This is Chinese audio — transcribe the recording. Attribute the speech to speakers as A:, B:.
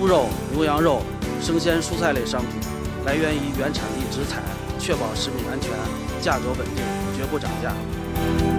A: 肉、牛羊肉、生鲜蔬菜类商品来源于原产地直采，确保食品安全，价格稳定，绝不涨价。